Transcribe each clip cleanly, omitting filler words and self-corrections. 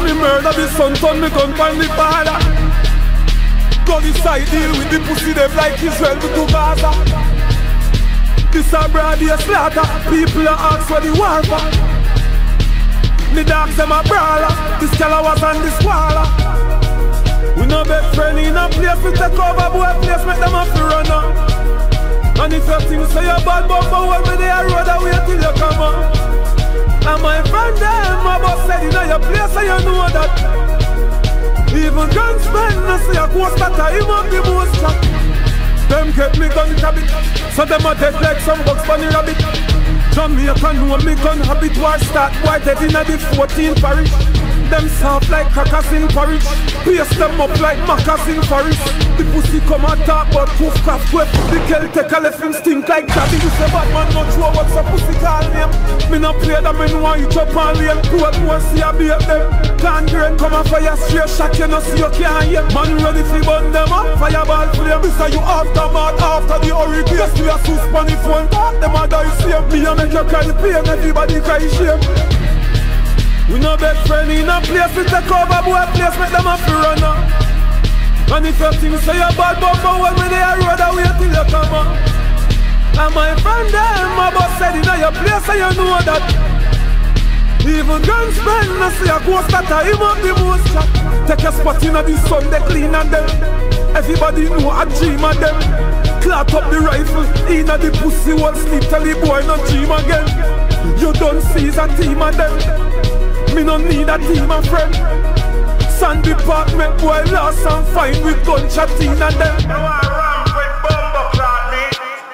me murder the son, turn me gun find the father. Gun side deal with the pussy them like Israel to Gaza. This a broad day slaughter, people are ask for the war for. The dogs them a brawler, this killer was on the squalor. We no best friend in a place, we take over boy place, make them have to run up. And if you think say you're bad, but for what me they a road away till you come up. And my friend them, my boss said in your place, so you know that. Even gunsmen, no say a ghost that him up the most track. Them get me gun habit, so them a dead like some bugs bunny rabbit. Jamaica know me gun habit, war start boy dead in the 14th parish. Them soft like crackers in porridge, paste them up like macas in forest. The pussy come and talk but poof craft whip. The girl take a left him stink like daddy. You say bad man not sure what's a pussy call name. Me no play that me know you chop and lame. Who won't see a beat them. Can't grade come and fire straight shot, you no see you can't hear. Man ready fi burn them up, fireball flame. This are you aftermath after the hurricane. Yes we a suspend if one part them a die same. Me a make you cry pain, everybody cry shame. We no best friend in a place, we take over boy place, make them have to run up. And if you think say you're bad, but for what me they a road away till you come up. And my friend them, my boss said in your place, so you know that. Even gunsmen, no say a ghost that him up the most chat. Take a spot in the sun, they clean and them. Everybody know a dream of them. Clap up the rifle, in the pussy won't sleep, tell the boy not dream again. You don't see a team of them. Me no need a team of friend. Sun department boy lost and fine with gunshot in and them. You are wrong with bomber plot me.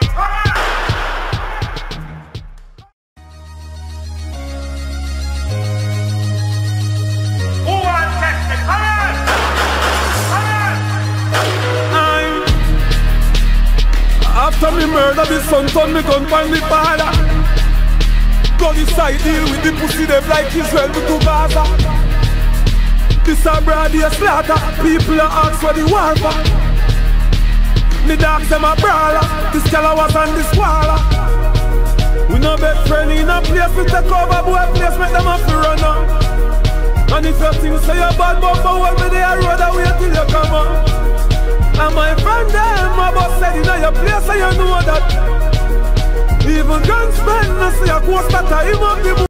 Who wants testing? Come on! After me murder the son, turn me gun find the father. Gun side deal with the pussy them like Israel to Gaza. This a broad day slaughter, people are ask for the war for. The dogs them a brawler, this killer was on the squalor. We no best friend in a place, we take over boy place, make them have to run up. And if you think say you're bad, but for what me they a road away till you come up. And my friend them, my boss said in your place, so you know that. Even gunsmen, no say a ghost that him up the